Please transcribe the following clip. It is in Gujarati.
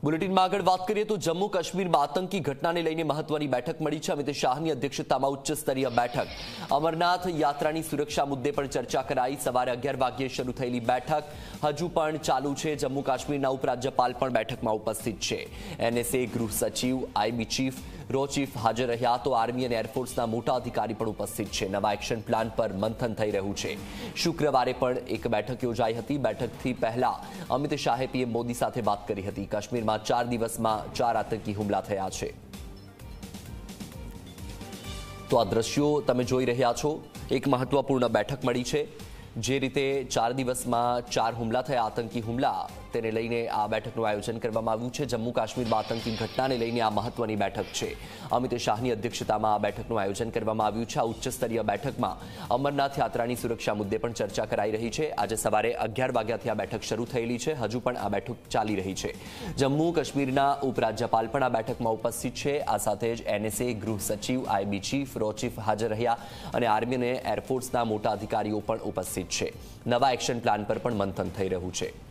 બુલેટિનમાં આગળ વાત કરીએ તો જમ્મુ કાશ્મીરમાં આતંકી ઘટનાને લઈને મહત્વની બેઠક મળી છે। અમિત શાહની અધ્યક્ષતામાં ઉચ્ચ સ્તરીય બેઠક। અમરનાથ યાત્રાની સુરક્ષા મુદ્દે પણ ચર્ચા કરાઈ। સવારે 11 વાગ્યે શરૂ થયેલી બેઠક હજુ પણ ચાલુ છે। જમ્મુ કાશ્મીરના ઉપરાજ્યપાલ પણ બેઠકમાં ઉપસ્થિત છે। એનએસએ ગૃહ સચિવ, આઈબી ચીફ, રો ચીફ હાજર રહ્યા તો આર્મી અને એરફોર્સના મોટા અધિકારી પણ ઉપસ્થિત છે। નવા એક્શન પ્લાન પર મંથન થઈ રહ્યું છે। શુક્રવારે પણ એક બેઠક યોજાઈ હતી। બેઠકથી પહેલા અમિત શાહે પીએમ મોદી સાથે વાત કરી હતી। કાશ્મીરમાં 4 દિવસમાં 4 આતંકી હુમલા થયા છે। તો આ દ્રશ્યો તમે જોઈ રહ્યા છો। એક મહત્વપૂર્ણ બેઠક મળી છે। જે રીતે 4 દિવસમાં 4 હુમલા થયા, આતંકી હુમલા, તેને લઈને આ બેઠકનું આયોજન કરવામાં આવ્યું છે। જમ્મુ કાશ્મીરમાં આતંકી ઘટનાને લઈને આ મહત્વની બેઠક છે। અમિત શાહની અધ્યક્ષતામાં આ બેઠકનું આયોજન કરવામાં આવ્યું છે। આ ઉચ્ચ સ્તરીય બેઠકમાં અમરનાથ યાત્રાની સુરક્ષા મુદ્દે પણ ચર્ચા કરાઈ રહી છે। આજે સવારે 11 વાગ્યાથી આ બેઠક શરૂ થયેલી છે। હજુ પણ આ બેઠક ચાલી રહી છે। જમ્મુ કાશ્મીરના ઉપરાજ્યપાલ પણ આ બેઠકમાં ઉપસ્થિત છે। આ સાથે જ એનએસએ, ગૃહ સચિવ, આઈબી ચીફ, રો ચીફ હાજર રહ્યા અને આર્મી અને એરફોર્સના મોટા અધિકારીઓ પણ ઉપસ્થિત છે। નવા એક્શન પ્લાન પર પણ મંથન થઈ રહ્યું છે।